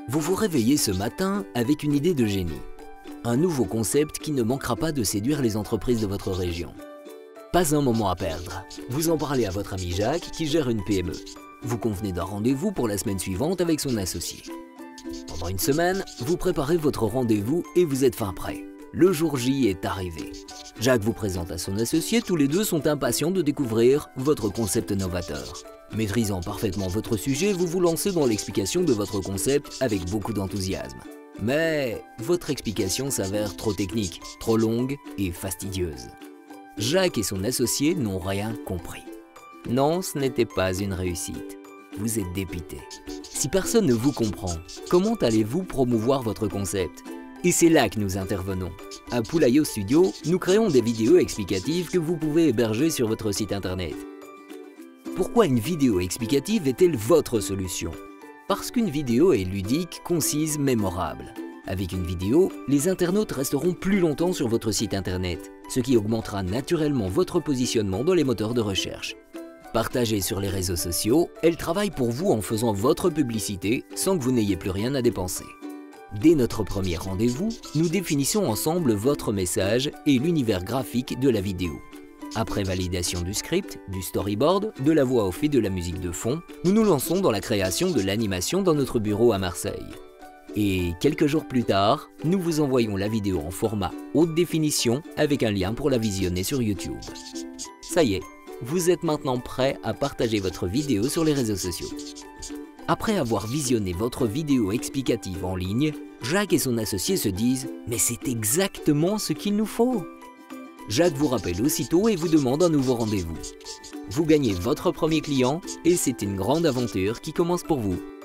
Vous vous réveillez ce matin avec une idée de génie. Un nouveau concept qui ne manquera pas de séduire les entreprises de votre région. Pas un moment à perdre. Vous en parlez à votre ami Jacques qui gère une PME. Vous convenez d'un rendez-vous pour la semaine suivante avec son associé. Pendant une semaine, vous préparez votre rendez-vous et vous êtes fin prêt. Le jour J est arrivé. Jacques vous présente à son associé, tous les deux sont impatients de découvrir votre concept novateur. Maîtrisant parfaitement votre sujet, vous vous lancez dans l'explication de votre concept avec beaucoup d'enthousiasme. Mais votre explication s'avère trop technique, trop longue et fastidieuse. Jacques et son associé n'ont rien compris. Non, ce n'était pas une réussite. Vous êtes dépité. Si personne ne vous comprend, comment allez-vous promouvoir votre concept? Et c'est là que nous intervenons. À Poulaillot Studio, nous créons des vidéos explicatives que vous pouvez héberger sur votre site internet. Pourquoi une vidéo explicative est-elle votre solution? Parce qu'une vidéo est ludique, concise, mémorable. Avec une vidéo, les internautes resteront plus longtemps sur votre site internet, ce qui augmentera naturellement votre positionnement dans les moteurs de recherche. Partagée sur les réseaux sociaux, elle travaille pour vous en faisant votre publicité sans que vous n'ayez plus rien à dépenser. Dès notre premier rendez-vous, nous définissons ensemble votre message et l'univers graphique de la vidéo. Après validation du script, du storyboard, de la voix off et de la musique de fond, nous nous lançons dans la création de l'animation dans notre bureau à Marseille. Et quelques jours plus tard, nous vous envoyons la vidéo en format haute définition avec un lien pour la visionner sur YouTube. Ça y est, vous êtes maintenant prêt à partager votre vidéo sur les réseaux sociaux. Après avoir visionné votre vidéo explicative en ligne, Jacques et son associé se disent « Mais c'est exactement ce qu'il nous faut !» Jacques vous rappelle aussitôt et vous demande un nouveau rendez-vous. Vous gagnez votre premier client et c'est une grande aventure qui commence pour vous.